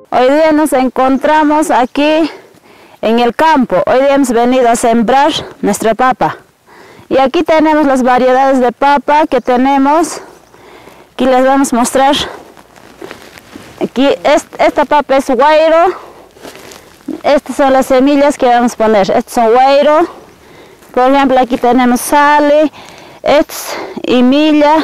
Hoy día nos encontramos aquí en el campo. Hoy día hemos venido a sembrar nuestra papa. Y aquí tenemos las variedades de papa que tenemos. Aquí les vamos a mostrar. Aquí esta papa es guairo. Estas son las semillas que vamos a poner. Estos son guairo. Por ejemplo, aquí tenemos sale, y milla.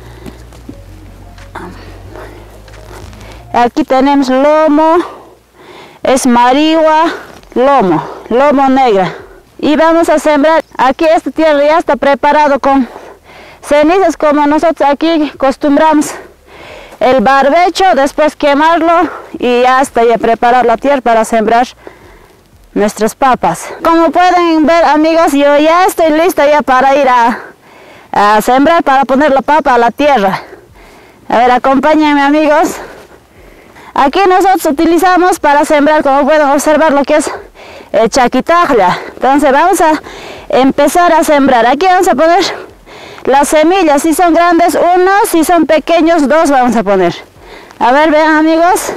Aquí tenemos lomo, es marigua, lomo negra. Y vamos a sembrar. Aquí esta tierra ya está preparado con cenizas, como nosotros aquí acostumbramos el barbecho, después quemarlo y ya está ya preparada la tierra para sembrar nuestras papas. Como pueden ver, amigos, yo ya estoy lista ya para ir a sembrar, para poner la papa a la tierra. A ver, acompáñenme, amigos. Aquí nosotros utilizamos para sembrar, como pueden observar, lo que es el chaquitaglia. Entonces vamos a empezar a sembrar. Aquí vamos a poner las semillas. Si son grandes, 1, si son pequeños, 2 vamos a poner. A ver, vean, amigos.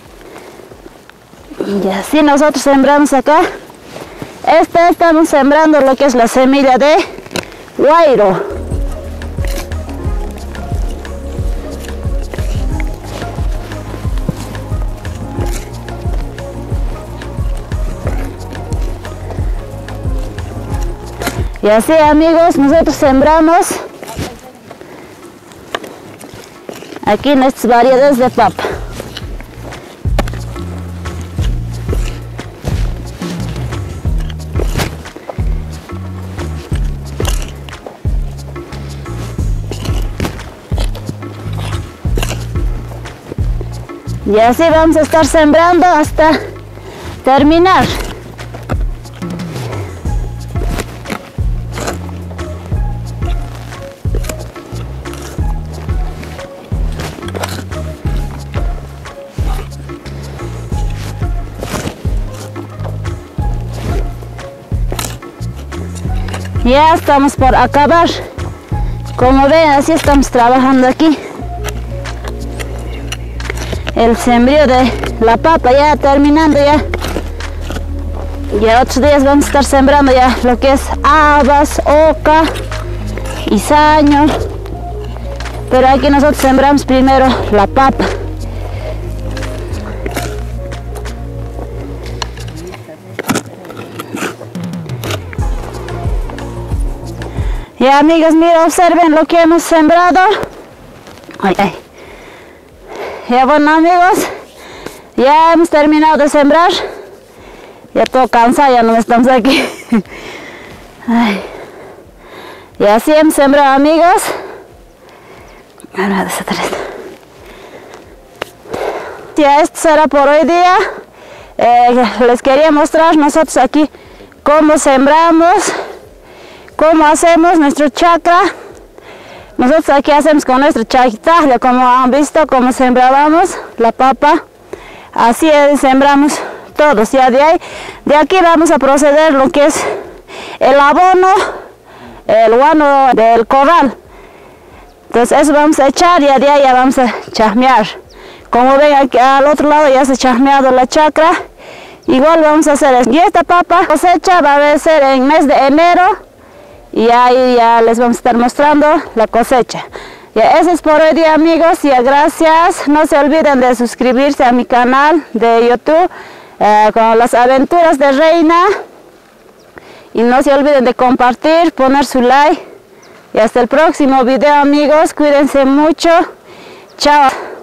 Y así nosotros sembramos acá. Estamos sembrando lo que es la semilla de guairo. Y así, amigos, nosotros sembramos aquí nuestras variedades de papa. Y así vamos a estar sembrando hasta terminar. Ya estamos por acabar. Como ven, así estamos trabajando aquí. El sembrío de la papa ya terminando ya. Ya otros días vamos a estar sembrando ya lo que es habas, oca y saño. Pero aquí nosotros sembramos primero la papa. Ya, amigos, miren, observen lo que hemos sembrado. Ya, bueno, amigos, ya hemos terminado de sembrar. Ya todo cansado, ya no estamos aquí. Y así hemos sembrado, amigos. Ahora desatar esto. Ya, esto será por hoy día. Les quería mostrar nosotros aquí cómo sembramos, cómo hacemos nuestro chacra. Nosotros aquí hacemos con nuestro chaquitaglia, como han visto, cómo sembrábamos la papa. Así sembramos todos. Ya de aquí vamos a proceder lo que es el abono, el guano del corral. Entonces eso vamos a echar y de ahí ya vamos a chasmear. Como ven, aquí al otro lado ya se ha chasmeado la chacra. Igual vamos a hacer eso. Y esta papa cosecha va a ser en el mes de enero. Y ahí ya les vamos a estar mostrando la cosecha. Ya, eso es por hoy día, amigos. Ya, gracias. No se olviden de suscribirse a mi canal de YouTube con las aventuras de Reina. Y no se olviden de compartir, poner su like. Y hasta el próximo video, amigos. Cuídense mucho. Chao.